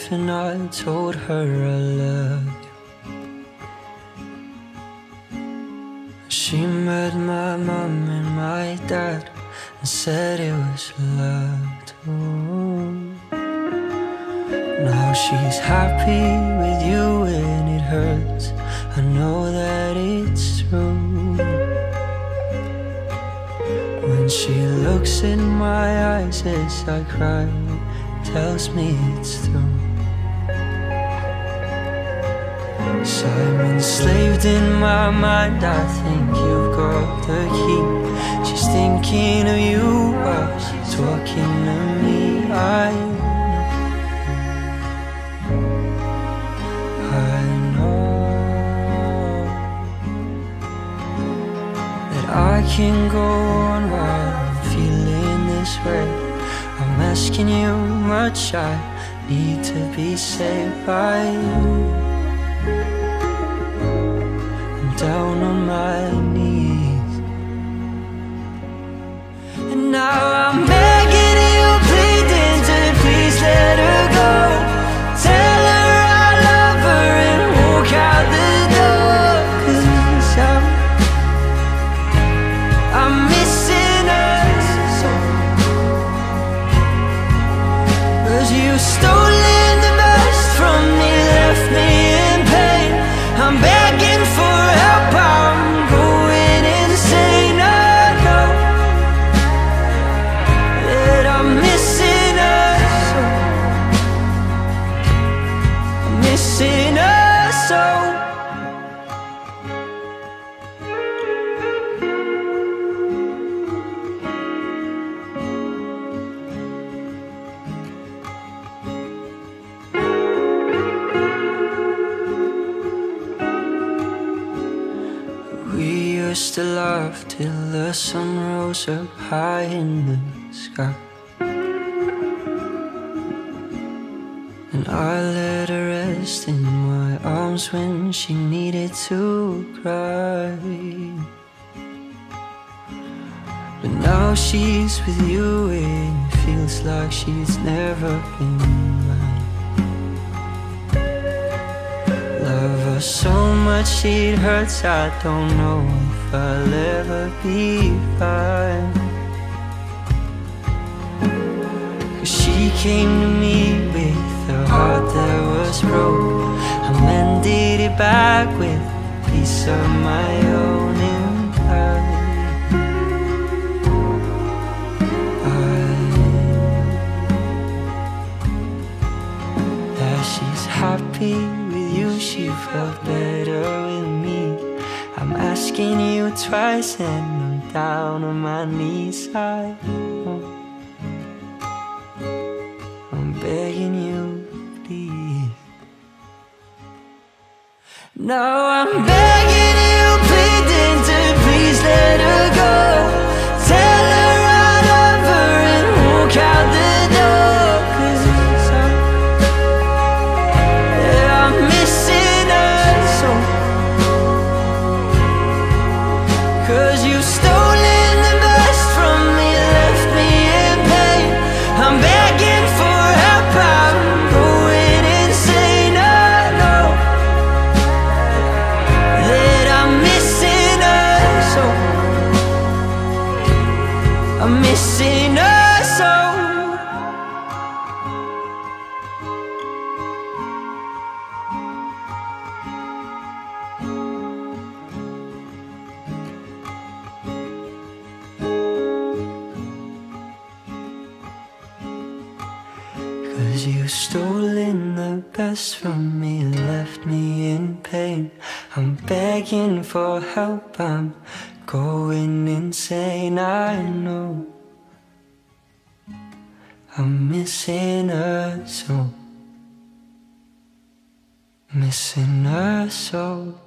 and I told her I loved you. She met my mom and my dad and said it was love too. Now she's happy with you and it hurts, I know that it's true. When she looks in my eyes as I cry, tells me it's true. So I'm enslaved in my mind, I think you've got the key. She's thinking of you while she's talking to me. I know that I can go on while I'm feeling this way. I'm asking you much, I need to be saved by you. I'm down on my knees, and now I'm begging you, pleading to please let her go. Tell her I love her and walk out the door. 'Cause I'm missing her so. 'Cause you stolen the best from me, left me in pain. I'm begging for help, I'm going insane. I know that I'm missing her so. I'm missing her so. We used to laugh till the sun rose up high in the sky, and I let her rest in my arms when she needed to cry. But now she's with you and it feels like she's never been mine. Love her so much it hurts, I don't know if I'll ever be fine. 'Cause she came to me with a heart that was broke. I mended it back with a piece of my own inside. That she's happy with you, she felt better with me. I'm asking you twice and I'm down on my knees. I'm begging you, please. Now I'm begging you, pleading to please let her go. Tell her I love her and walk out the door. 'Cause I'm missing her so. 'Cause you've stolen the best from me, left me in pain. I'm begging for help, I'm going insane. I know that I'm missing her so. I'm missing her so. 'Cause you've stolen the best from me, left me in pain. I'm begging for help, I'm going insane. I know I'm missing her so. Missing her so.